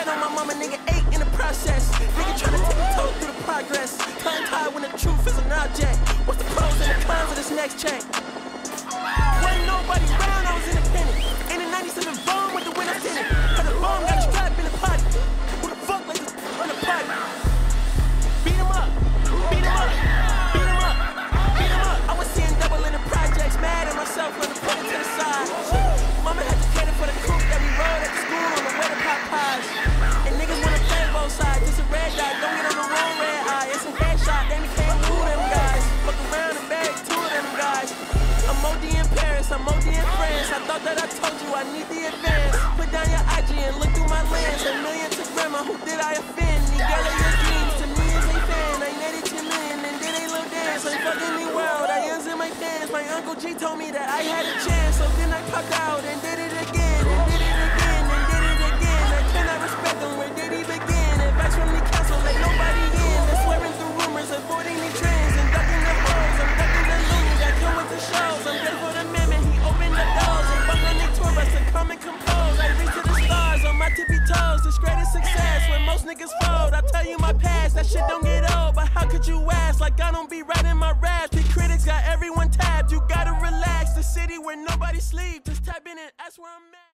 Fed on my mama, nigga ate in the process. Nigga tryna take a toe through the progress. Tongue tied when the truth is an object. What's the pros and the cons of this next check? Wasn't nobody round, I was independent. In a 97 bomb with the windows tinted. Had a bomb, got a strap in the potty. Who the fuck like this on the potty? Beat him up, beat him up, beat him up, beat him up. I was seeing double in the projects, mad at myself, let me put it to the side. Mama had to cater for the coupe that we rode at the school on the way to Popeyes. And niggas wanna play both sides, it's a red dot, don't get on the wrong red eye. It's a headshot, they became two of them guys. Fuck around and bag two of them guys. I'm OD in Paris, I'm OD in France. I thought that I told you I need the advance. Put down your IG and look through my lens. A million to grandma, who did I offend? These girls are your dreams, to me is a fan. I netted 10 million and did a little dance. I'm fucking the world, I ends in my pants. My Uncle G told me that I had a chance. So then I popped out and did it again. And did it again, and did it again. I cannot respect them, where did he begin? Advice from the council, let nobody in. They're swearing through rumors, avoiding the trends. And ducking the hoes, I'm ducking the loons. I come with the shows, I'm ready for the amendment. He opened the doors, they buck on their tour bus to come and compose. I reach to the stars on my tippy toes. This greatest success when most niggas fold. I tell you my past, that shit don't get old. But how could you ask? Like I don't be writing my raps. The critics got everyone tabbed. You gotta relax. The city where nobody sleeps. Just tap in and ask where I'm at.